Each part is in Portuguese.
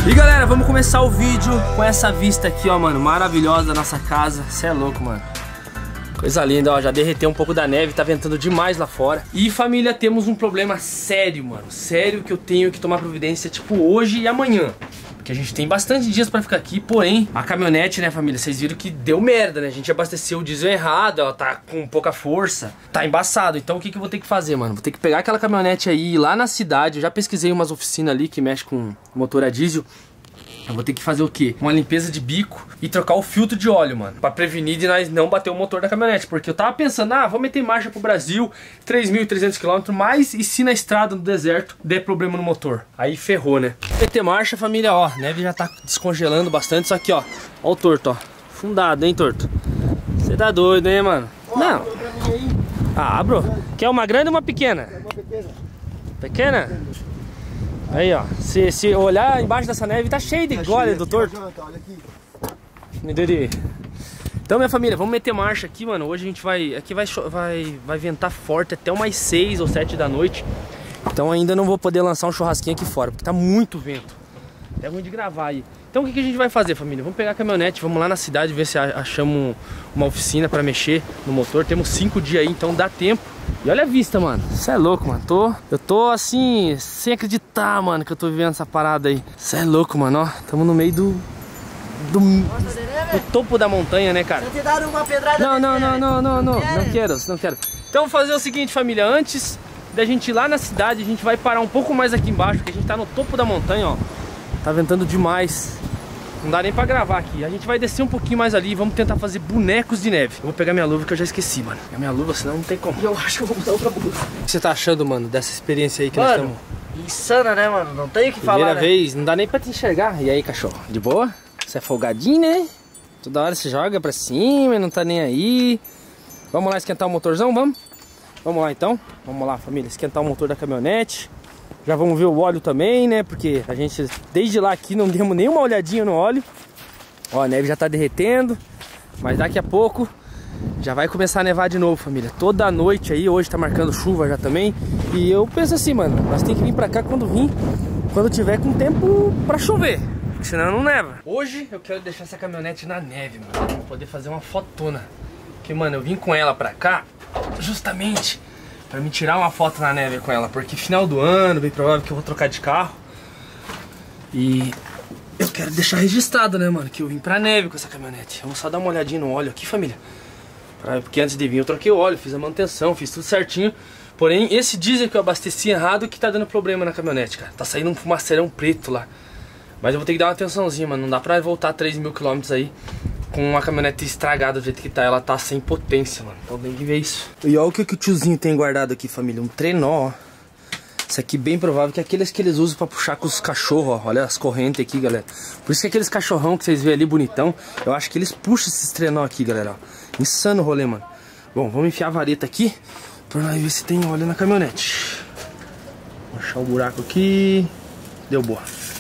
E galera, vamos começar o vídeo com essa vista aqui, ó, mano, maravilhosa da nossa casa. Cê é louco, mano. Coisa linda, ó, já derreteu um pouco da neve, tá ventando demais lá fora. E família, temos um problema sério, mano. Sério, que eu tenho que tomar providência, tipo, hoje e amanhã. Porque a gente tem bastante dias pra ficar aqui, porém, a caminhonete, né, família, vocês viram que deu merda, né? A gente abasteceu o diesel errado, ela tá com pouca força, tá embaçado. Então o que que eu vou ter que fazer, mano? Vou ter que pegar aquela caminhonete aí, ir lá na cidade. Eu já pesquisei umas oficinas ali que mexe com motor a diesel. Eu vou ter que fazer o quê? Uma limpeza de bico e trocar o filtro de óleo, mano, pra prevenir de nós não bater o motor da caminhonete. Porque eu tava pensando, vou meter marcha pro Brasil, 3.300 km, mas e se na estrada, no deserto, der problema no motor? Aí ferrou, né? Meter marcha, família, ó, a neve já tá descongelando bastante. Só que, ó o torto, ó, fundado, hein, torto? Você tá doido, hein, mano? Não. Bro, quer uma grande ou uma pequena? Uma pequena. Pequena? Aí, ó, se olhar embaixo dessa neve, tá cheio de glória do torto. Olha aqui. Então, minha família, vamos meter marcha aqui, mano. Hoje a gente vai... Aqui vai ventar forte até umas 6 ou 7 da noite. Então ainda não vou poder lançar um churrasquinho aqui fora, porque tá muito vento. É ruim de gravar aí. Então o que a gente vai fazer, família? Vamos pegar a caminhonete, vamos lá na cidade ver se achamos uma oficina pra mexer no motor. Temos 5 dias aí, então dá tempo. E olha a vista, mano. Você é louco, mano. Eu tô assim, sem acreditar, mano, que eu tô vivendo essa parada aí. Você é louco, mano, ó. Tamo no meio do topo da montanha, né, cara? Te dar uma pedrada. Não quero. Então vou fazer o seguinte, família. Antes da gente ir lá na cidade, a gente vai parar um pouco mais aqui embaixo, porque a gente tá no topo da montanha, ó. Tá ventando demais. Não dá nem pra gravar aqui. A gente vai descer um pouquinho mais ali e vamos tentar fazer bonecos de neve. Eu vou pegar minha luva que eu já esqueci, mano. Pegar minha luva, senão não tem como. Eu acho que eu vou usar outra luva. O que você tá achando, mano, dessa experiência aí que mano, nós estamos? Insana, né, mano? Não tem o que falar, Primeira vez, não dá nem pra te enxergar. E aí, cachorro? De boa? Você é folgadinho, né? Toda hora você joga pra cima e não tá nem aí. Vamos lá esquentar o motorzão, vamos? Vamos lá, então. Vamos lá, família, esquentar o motor da caminhonete. Já vamos ver o óleo também, né? Porque a gente, desde lá aqui, não demos nenhuma olhadinha no óleo. Ó, a neve já tá derretendo. Mas daqui a pouco já vai começar a nevar de novo, família. Toda noite aí, hoje tá marcando chuva já também. E eu penso assim, mano, nós tem que vir pra cá quando tiver com tempo pra chover. Porque senão não neva. Hoje eu quero deixar essa caminhonete na neve, mano, pra poder fazer uma fotona. Porque, mano, eu vim com ela pra cá justamente pra me tirar uma foto na neve com ela. Porque final do ano, bem provável que eu vou trocar de carro. E eu quero deixar registrado, né, mano, que eu vim pra neve com essa caminhonete. Vamos só dar uma olhadinha no óleo aqui, família. Porque antes de vir eu troquei o óleo, fiz a manutenção, fiz tudo certinho. Porém, esse diesel que eu abasteci errado que tá dando problema na caminhonete, cara. Tá saindo um fumaceirão preto lá. Mas eu vou ter que dar uma atençãozinha, mano. Não dá pra voltar 3.000 km aí com uma caminhonete estragada do jeito que tá. Ela tá sem potência, mano. Então tem que ver isso. E olha o que o tiozinho tem guardado aqui, família. Um trenó, ó. Isso aqui bem provável que é aqueles que eles usam pra puxar com os cachorros, ó. Olha as correntes aqui, galera. Por isso que aqueles cachorrão que vocês vêem ali bonitão, eu acho que eles puxam esses trenó aqui, galera, ó. Insano o rolê, mano. Bom, vamos enfiar a vareta aqui pra nós ver se tem óleo na caminhonete. Vou achar o buraco aqui. Deu boa.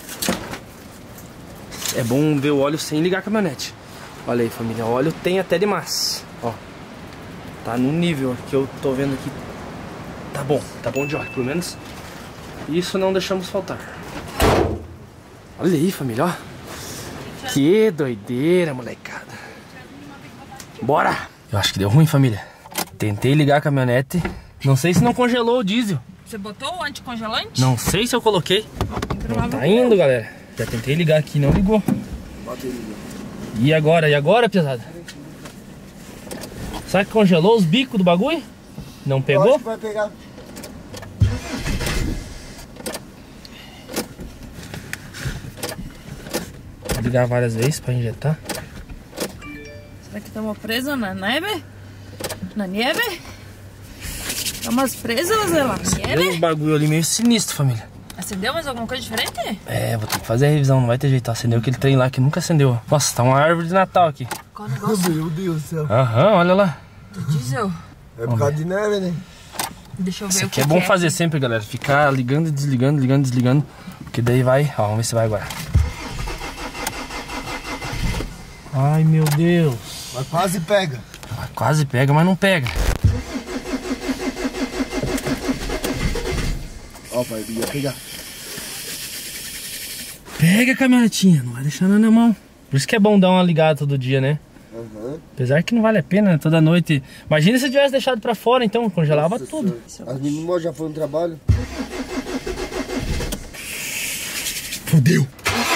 É bom ver o óleo sem ligar a caminhonete. Olha aí, família, o óleo tem até demais. Ó, tá no nível que eu tô vendo aqui. Tá bom de óleo, pelo menos isso não deixamos faltar. Olha aí, família, ó. Que doideira, molecada. Bora! Eu acho que deu ruim, família. Tentei ligar a caminhonete. Não sei se não congelou o diesel. Você botou o anticongelante? Não sei se eu coloquei. Não tá indo, galera. Já tentei ligar aqui, não ligou. E agora? E agora, pesada? Será que congelou os bicos do bagulho? Não pegou? Acho que vai pegar. Vou ligar várias vezes pra injetar. Será que estamos presos na neve? Na neve? Estamos presos na Tem neve? uns bagulho ali meio sinistro, família. Acendeu mais alguma coisa diferente? É, vou ter que fazer a revisão, não vai ter jeito. Acendeu aquele trem lá que nunca acendeu. Nossa, tá uma árvore de Natal aqui. Qual negócio? Meu Deus do céu. Aham, olha lá. Do diesel? É por causa de neve, né? Deixa eu ver Isso o aqui é bom fazer sempre, galera. Ficar ligando e desligando, ligando e desligando. Porque daí vai... Ó, vamos ver se vai agora. Ai, meu Deus. Mas quase pega. Quase pega, mas não pega. Ó, pai, ia pegar. Pega a caminhonetinha, não vai deixar na mão. Por isso que é bom dar uma ligada todo dia, né? Uhum. Apesar que não vale a pena, né? Toda noite. Imagina se tivesse deixado pra fora, então congelava tudo. As meninas já foram no trabalho. Fudeu.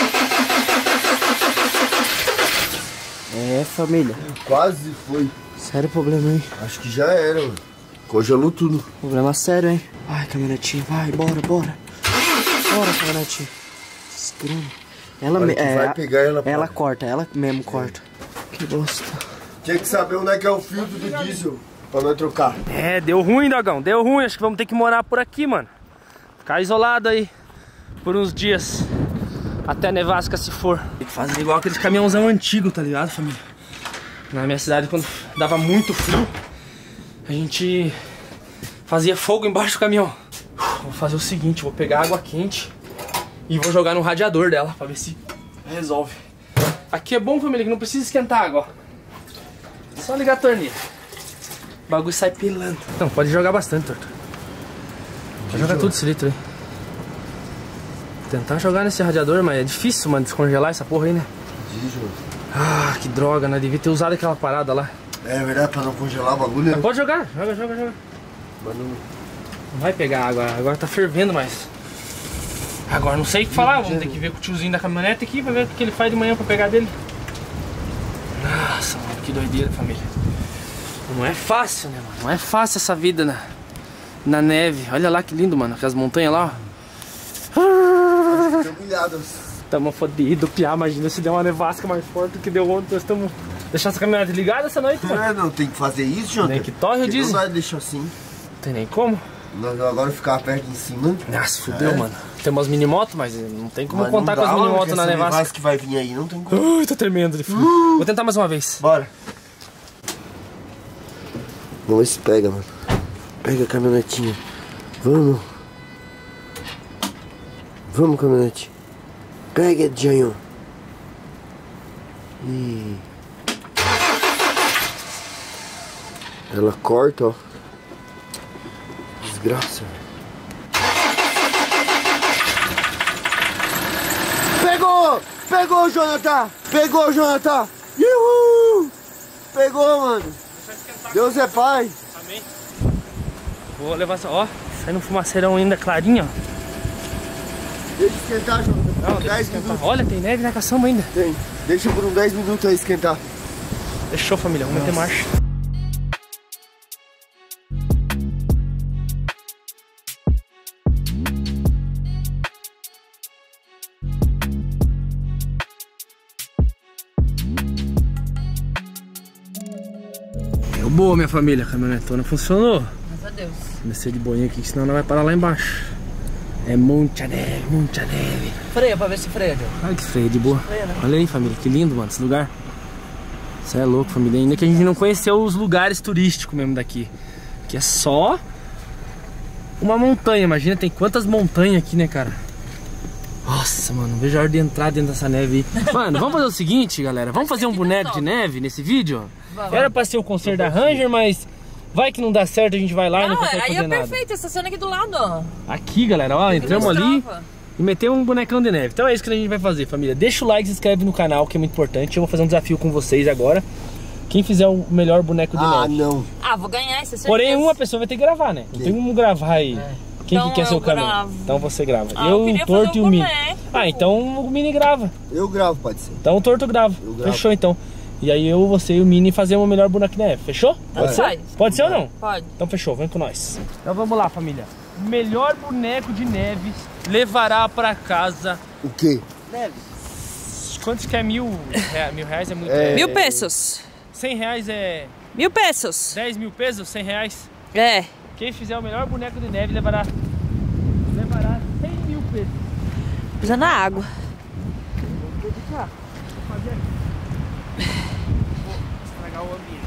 É, família. Quase foi. Sério o problema, hein? Acho que já era, mano. Congelou tudo. Problema sério, hein? Vai, caminhonetinha, vai, bora. Bora, caminhonetinha. Desgrama. Ela Olha que vai pegar ela. Ela corta, ela mesmo corta. Que bosta. Tinha que saber onde é que é o filtro do diesel pra nós trocar. É, deu ruim, Dogão, deu ruim. Acho que vamos ter que morar por aqui, mano. Ficar isolado aí por uns dias. Até a nevasca se for. Tem que fazer igual aqueles caminhãozão antigo, tá ligado, família? Na minha cidade, quando dava muito frio, a gente fazia fogo embaixo do caminhão. Vou fazer o seguinte, vou pegar água quente e vou jogar no radiador dela pra ver se resolve. Aqui é bom, família, que não precisa esquentar a água, ó. Só ligar a torneira. O bagulho sai pilando. Não, pode jogar bastante, Torto. Pode jogar tudo esse litro aí. Tentar jogar nesse radiador, mas é difícil, mano, descongelar essa porra aí, né? Diesel. Ah, que droga, né? Devia ter usado aquela parada lá. É verdade, pra não congelar o bagulho, né? Mas pode jogar, joga. Mas não... Não vai pegar água, agora tá fervendo, mas... Agora não sei o que falar, vamos ter que ver com o tiozinho da caminhonete aqui pra ver o que ele faz de manhã pra pegar dele. Nossa, mano, que doideira, família. Não é fácil, né, mano? Não é fácil essa vida na neve. Olha lá que lindo, mano, aquelas montanhas lá, ó. Estão humilhados. Tamo fodido, piá, imagina se der uma nevasca mais forte do que deu ontem. Nós estamos... Deixar essa caminhonete ligada essa noite, mano. É, não tem que fazer isso, Jonathan. Nem que torre o diesel. Não vai deixar assim. Não tem nem como. Nós agora ficar perto em cima. Nossa, fudeu, mano. Tem umas minimotos, mas não tem como Mas contar não com dá, as minimotos mano, na essa nevasca. que vai vir aí, não tem como. Ui, tô tremendo de frio. Vou tentar mais uma vez. Bora. Vamos ver se pega, mano. Pega a caminhonetinha. Vamos. Vamos, caminhonete. Pega, Janho. Ela corta, ó. Desgraça. Pegou! Pegou, Jonathan! Pegou, Jonathan! Uhul! Pegou, mano. Deus é pai. Amém. Vou levar essa, ó. Saindo um fumaceirão ainda clarinho, ó. Deixa esquentar, Jonathan. Não, Por 10 minutos. Olha, tem neve na caçamba ainda. Tem. Deixa por uns 10 minutos aí esquentar. Fechou, família. Vamos meter marcha. Deu boa, minha família. A caminhonetona funcionou. Graças a Deus. Descer de boinha aqui, senão não vai parar lá embaixo. É muita neve, muita neve. Freia pra ver se freia, João. Ai, que freio, de boa. Olha aí, família, que lindo, mano, esse lugar. Isso é louco, família. Ainda que a gente não conheceu os lugares turísticos mesmo daqui. Que é só uma montanha. Imagina, tem quantas montanhas aqui, né, cara? Nossa, mano, vejo a hora de entrar dentro dessa neve aí. Mano, vamos fazer o seguinte, galera. Vamos fazer um boneco de neve nesse vídeo? Era pra ser o concerto da Ranger, mas vai que não dá certo, a gente vai lá e não Não, consegue aí fazer é nada. perfeito, estaciona aqui do lado, ó. Aqui, galera, ó, entramos ali Mostrava. e metemos um bonecão de neve. Então é isso que a gente vai fazer, família. Deixa o like, se inscreve no canal, que é muito importante. Eu vou fazer um desafio com vocês agora. Quem fizer o melhor boneco de Ah, neve. não. Ah, vou ganhar, isso é certeza. Porém, uma pessoa vai ter que gravar, né? Não tem como gravar aí. Quem Então que quer ser eu o câmera? gravo. Então você grava. Ah, eu eu, queria o Torto fazer e um o Mini. boneco. Ah, então o Mini grava. Eu gravo, pode ser. Então o Torto grava. Eu gravo. Fechou, então. E aí eu, você e o Mini fazemos o melhor boneco de neve. Fechou? Pode ser? Faz. Pode ser ou não? Pode. Então fechou, vem com nós. Então vamos lá, família. O melhor boneco de neve levará pra casa. O quê? Quantos que é mil reais? É muito. É. 1000 pesos. 100 reais é 1000 pesos. 10 mil pesos, 100 reais. É. Quem fizer o melhor boneco de neve levará 100 mil pesos. Pisa na água. Vou fazer aqui. Vou estragar o ambiente.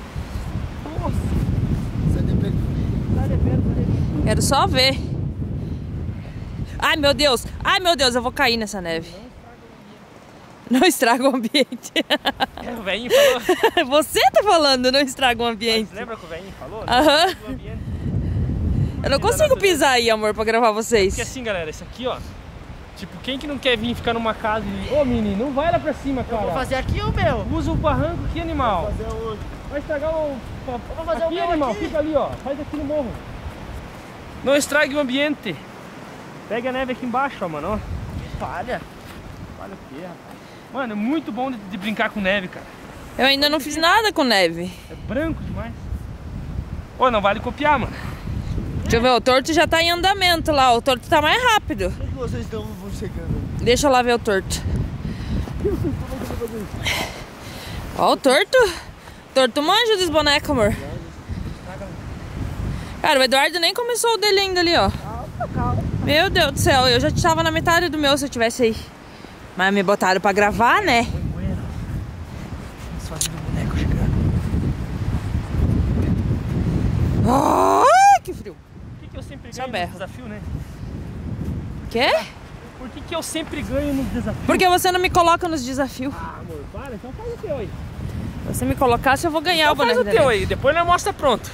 Nossa, tá devendo. Quero só ver. Ai, meu Deus. Ai, meu Deus, eu vou cair nessa neve. Não estraga o ambiente. O velhinho falou. Você tá falando, não estraga o ambiente. Você lembra que o velhinho falou? Aham. O ambiente. Eu não consigo pisar aí, amor, pra gravar vocês. Porque assim, galera, isso aqui, ó. Tipo, quem que não quer vir ficar numa casa e... Ô, Mini, não vai lá pra cima, cara. Eu vou fazer aqui o meu. Usa o barranco aqui, animal. Vou fazer onde? Vai estragar o... Eu vou fazer aqui, o meu animal, aqui. fica ali, ó. Faz aqui no morro. Não estrague o ambiente. Pega a neve aqui embaixo, ó, mano, ó. Palha. Olha o que, rapaz. Mano, é muito bom de brincar com neve, cara. Eu ainda não fiz nada com neve. É branco demais. Ô, não vale copiar, mano. Deixa eu ver, o torto já tá em andamento lá. O torto tá mais rápido. Por que vocês estão chegando? Deixa eu lá ver o torto. Ó o torto. Torto manja dos bonecos, amor. Cara, o Eduardo nem começou o dele ainda ali, ó. Meu Deus do céu, eu já tava na metade do meu se eu tivesse aí. Mas me botaram pra gravar, né? Só do boneco chegando. Ai, que frio. Por que eu sempre Só ganho berro. no desafio, né? Quê? Por que eu sempre ganho nos desafios? Porque você não me coloca nos desafios. Ah, amor, para, então faz o teu aí. Se você me colocasse, eu vou ganhar Então o boneco faz o dele. teu aí, depois nós mostra pronto.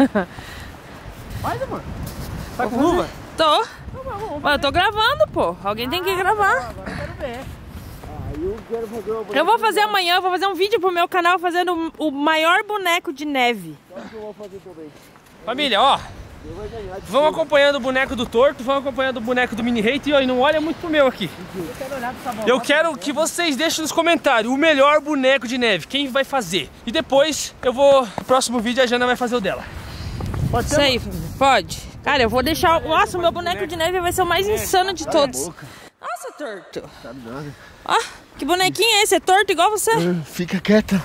Faz, amor. Tá com luva? Tô. Mas eu tô gravando, pô. Alguém tem que gravar. Agora eu quero ver. Eu quero fazer uma Eu vou fazer amanhã, eu vou fazer um vídeo pro meu canal fazendo o maior boneco de neve. que eu vou fazer também. Família, ó. Eu vou ganhar. Vamos acompanhando o boneco do torto, vamos acompanhando o boneco do mini hate e não olha muito pro meu aqui. Eu quero que vocês deixem nos comentários o melhor boneco de neve, quem vai fazer. E depois eu vou, no próximo vídeo a Jana vai fazer o dela. Pode ser? Isso aí, família. Pode. Cara, eu vou deixar... Nossa, o meu boneco de neve vai ser o mais insano de todos. Nossa, torto. Sabe nada. Ó, que bonequinho é esse? É torto igual você? Fica quieta.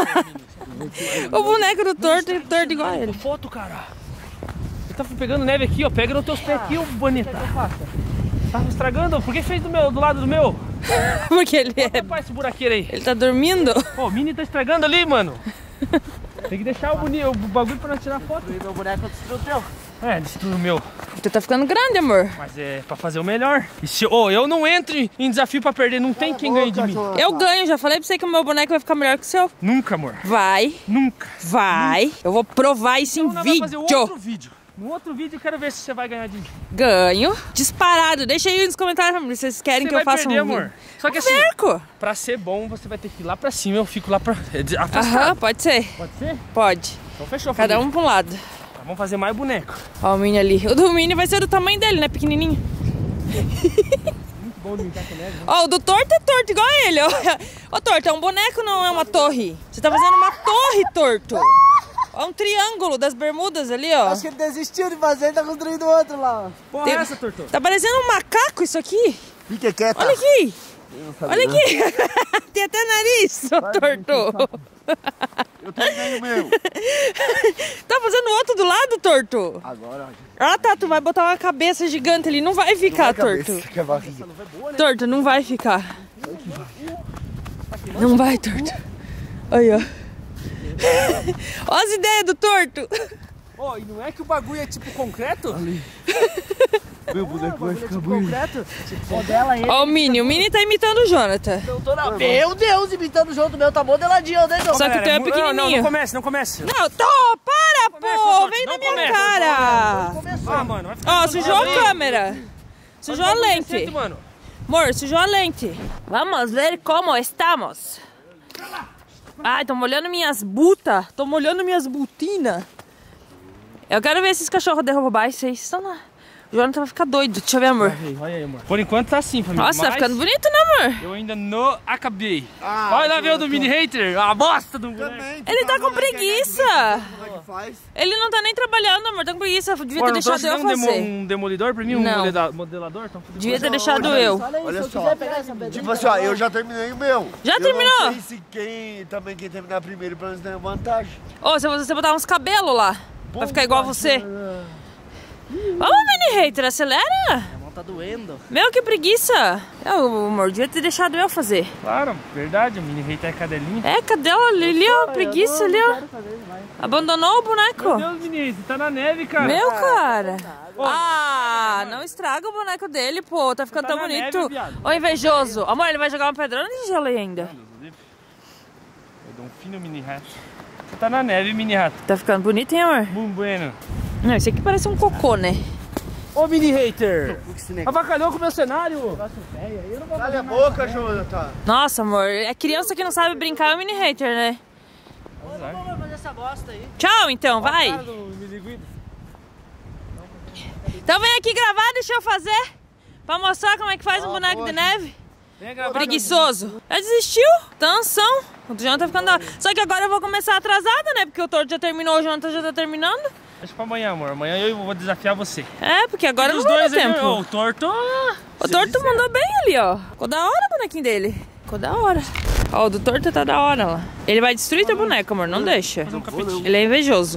O boneco do torto é torto igual a ele. Foto, cara. Ele tá pegando neve aqui, ó. Pega nos teus pés aqui, ô bonita. Tá estragando? Por que fez do lado do meu? Porque ele é... Opa, esse buraqueiro aí. Ele tá dormindo. Pô, o Mini tá estragando ali, mano. Tem que deixar o bagulho pra nós tirar foto. E meu boneco destruiu o teu. É, destruiu o meu. Tu tá ficando grande, amor. Mas é pra fazer o melhor. E se eu não entro em desafio pra perder, não tem quem ganhe de mim. Eu ganho, já falei pra você que o meu boneco vai ficar melhor que o seu. Nunca, amor. Vai, Nunca. vai. Eu vou provar isso em Então nós vamos fazer vídeo. outro vídeo. No outro vídeo eu quero ver se você vai ganhar de mim. Ganho. Disparado. Deixa aí nos comentários, família, se vocês querem Você que eu vai faça perder, um vídeo. amor. Só que Um assim, perco. pra ser bom, você vai ter que ir lá pra cima. Eu fico lá pra afastado. Aham, pode ser. Pode ser? Pode. Então fechou, Cada família. um pra um lado. Tá, vamos fazer mais boneco. Ó o Mini ali. O do Mini vai ser do tamanho dele, né? Pequenininho. Muito bom de brincar com neve. Né? Ó, o do torto é torto igual ele. Ó, torto, é um boneco, não é uma torre. Você tá fazendo uma torre, torto. Ó, um triângulo das bermudas ali, ó. Acho que ele desistiu de fazer e tá construindo outro lá. Porra, Tem- é essa, Torto? Tá parecendo um macaco isso aqui. Fica quieta. Olha aqui. Olha aqui. Tem até nariz, ô torto. Eu tô ganhando o meu. Tá fazendo outro do lado, torto? Agora, Ah, tá. Tu vai botar uma cabeça gigante ali. Não vai ficar, torto. que é barriga. Torto, não vai ficar. Não vai, torto. Aí, ó. Ó as ideias do torto. Ó, e não é que o bagulho é tipo concreto? Meu boneco vai ficar bonito. Concreto. O dela ele. Ó o Mini tá imitando o Jonathan. Eu tô na... Meu Deus, imitando junto, o meu tá modeladinho, né, meu? Só que o teu é pequenininho. Não comece, não comece. Não, para, começa, pô! Torto, Vem não na minha começa. cara! Ah, mano, vai ficar... Ó, sujou a câmera. Sujou a lente. Decente, mano. Amor, sujou a lente. Vamos ver como estamos. Ai, tô molhando minhas butas. Tô molhando minhas botinas. Eu quero ver esses cachorros derrubar isso aí. Estão lá. O Jonathan vai ficar doido. Deixa eu ver, amor. Olha aí, amor. Por enquanto tá assim, família. Nossa, tá mas ficando bonito, né, amor? eu ainda não acabei. Olha lá ver o do mini hater. A bosta do boneco. Ele tá com preguiça. Como é que faz? Ele não tá nem trabalhando, amor. Tá com preguiça. Devia Pô, ter não deixado eu trouxe nem fazer. um demolidor pra mim? Um Não. modelador? Então, Devia ter deixado eu. Olha só. Tipo assim, ó, eu já terminei o meu. Já eu terminou? Não sei se quem terminar primeiro pra nós ter vantagem. Ô, se você botar uns cabelos lá, vai ficar igual você. Vamos, mini hater, acelera. A mão tá doendo. Meu, que preguiça. Eu, amor, devia ter deixado eu fazer. claro, verdade. O mini hater é cadelinha. É, cadê ela ali, ó, preguiça ali, ó. Abandonou o Meu boneco. Deus, mini hater, tá na neve, cara. Meu, cara. Ah, não estraga o boneco dele, pô. Tá ficando Tá tão na bonito. neve, viado. Ô, invejoso. Amor, ele vai jogar uma pedrona de gelo aí ainda. Eu dou um fino mini rato. Você tá na neve, mini rato. Tá ficando bonito, hein, amor? Muito bueno. Não, esse aqui parece um cocô, né? Ô mini hater! Avacalhou com o meu cenário! Cala a boca, Jonathan. Nossa, amor, é criança que não sabe brincar é o mini hater, né? Vamos fazer essa bosta aí. Tchau, então, vai! Então vem aqui gravar, deixa eu fazer. Pra mostrar como é que faz um boneco de neve. Preguiçoso. Já desistiu? Tensão. O Jonathan tá ficando da hora. Só que agora eu vou começar atrasada, né? Porque o Torto já terminou, o Jonathan já tá terminando. Deixa pra amanhã, amor. Amanhã eu vou desafiar você. É, porque agora não vai dar tempo. O Torto... O Torto mandou bem ali, ó. Ficou da hora o bonequinho dele. Ficou da hora. Ó, o do Torto tá da hora lá. Ele vai destruir teu boneco, amor. Não deixa. Ele é invejoso.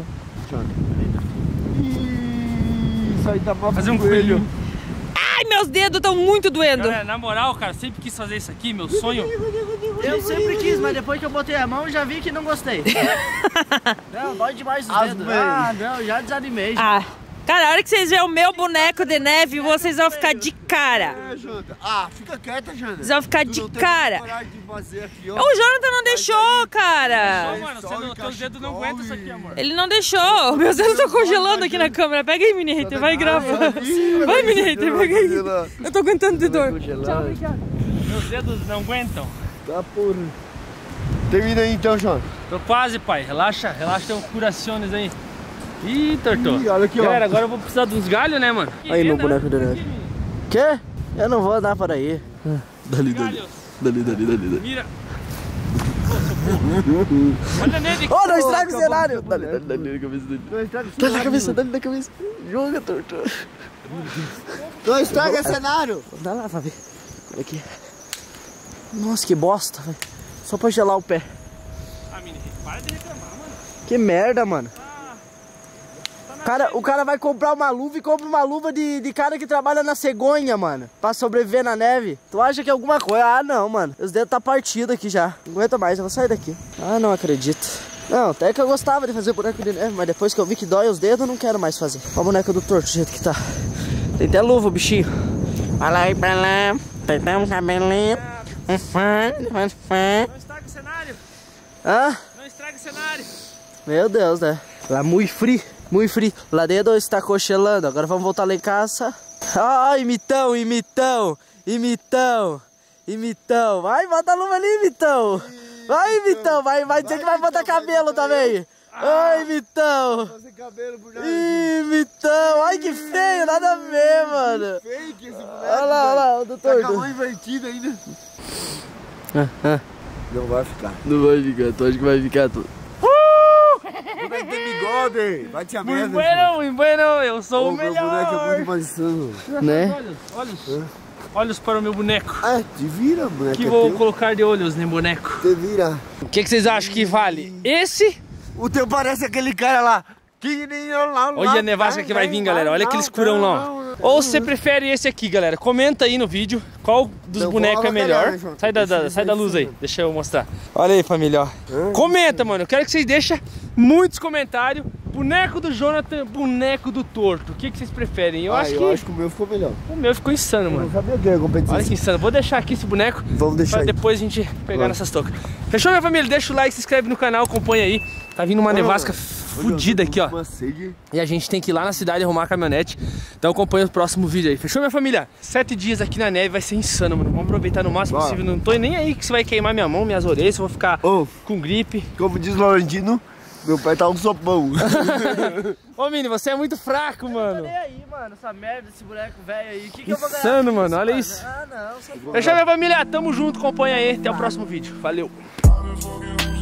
Isso aí tá Fazer um coelho. Ai, meus dedos estão muito doendo. Galera, na moral, cara, sempre quis fazer isso aqui, meu sonho. Eu sempre quis, mas depois que eu botei a mão, já vi que não gostei. Não, dói demais os dedos. Ah, não, já desanimei. Ah, cara, a hora que vocês verem o meu boneco de neve, vocês vão ficar de cara. Jonathan. Ah, fica quieta, Jonathan. Vocês vão ficar de cara. De fazer aqui, ó. O Jonathan não deixou, cara. Mano, teus dedos não aguentam isso aqui, amor. Ele não deixou. Meus dedos estão congelando aqui na câmera. Pega aí, mini hater, vai gravar. Vai, mini hater, pega aí. Eu tô aguentando de dor. Tchau, obrigado. Meus dedos não aguentam. Tá porra. Termina aí então, Jonathan. Tô quase, pai. Relaxa, relaxa, tem um curações aí. Ih, Torto. Ih, olha aqui, ó. Galera, agora eu vou precisar de uns galhos, né, mano? Aí, meu boneco de neve. Quê? Eu não vou andar por aí. Dali. Mira. Olha a neve. Oh, não estraga o cenário. Dali na cabeça dele. Dali na cabeça. Joga, Torto. Não estraga o cenário. Dá lá, pra ver. Olha aqui. Nossa, que bosta, velho. Só pra gelar o pé. Ah, mini, para de reclamar, mano. Que merda, mano. O cara vai comprar uma luva e compra uma luva de cara que trabalha na cegonha, mano. Pra sobreviver na neve. Tu acha que é alguma coisa? Ah, não, mano. Os dedos tá partido aqui já. Não aguento mais, eu vou sair daqui. Ah, não acredito. Não, até que eu gostava de fazer boneco de neve, mas depois que eu vi que dói os dedos, eu não quero mais fazer. Olha o boneco do Torto, do jeito que tá. Tem até luva, o bichinho. Vai lá e pra lá. Pegar um cabelinho. Não estraga o cenário. Hã? Não estraga o cenário. Meu Deus, né? Lá muito frio. Muito frio. Lá dentro está congelando. Agora vamos voltar lá em casa. Ah, imitão. Vai, bota a luva ali, imitão. Vai, imitão. Vai dizer que vai botar cabelo também. Ai, imitão. Imitão. Ai, que feio. Nada a ver, mano. Fake esse boneco. Olha lá, o doutor. Tá com a mão invertida ainda. Não vai ficar. Tu acha que vai ficar tudo? Boneco tem bigode, vai te a merda. Muito bueno, eu sou o melhor. Meu boneco é muito mais insano. Né? Olhos para o meu boneco. Ah, te vira, boneco. Que vou colocar de olhos no boneco. Te vira. O que vocês acham que vale? Esse? O teu parece aquele cara lá. Olha a nevasca que vai vir, galera. Olha aquele escurão lá. Ou você prefere esse aqui, galera? Comenta aí no vídeo qual dos bonecos é melhor. Sai da luz aí, deixa eu mostrar. Olha aí, família, ó. Comenta, mano. Eu quero que vocês deixem muitos comentários. Boneco do Jonathan, boneco do Torto. O que vocês preferem? Eu acho que o meu ficou melhor. O meu ficou insano, mano. Eu não sabia o que era competição. Olha que insano. Vou deixar aqui esse boneco. Vamos deixar pra depois a gente pegar nessas tocas. Fechou, minha família? Deixa o like, se inscreve no canal, acompanha aí. Tá vindo uma nevasca fodida aqui, ó. E a gente tem que ir lá na cidade arrumar a caminhonete. Então acompanha o próximo vídeo aí. Fechou, minha família? 7 dias aqui na neve vai ser insano, mano. Vamos aproveitar no máximo possível. Não tô nem aí que você vai queimar minha mão, minhas orelhas. Eu vou ficar com gripe. Como diz o Laurentino, meu pé tá um sopão. Ô, Mini, você é muito fraco, mano. Eu tô nem aí, mano. Essa merda desse boneco velho aí. Que eu vou ganhar? Insano, mano. Olha isso. Ah, não. Fechou, minha família? Tamo junto. Acompanha aí. Até o próximo vídeo. Valeu.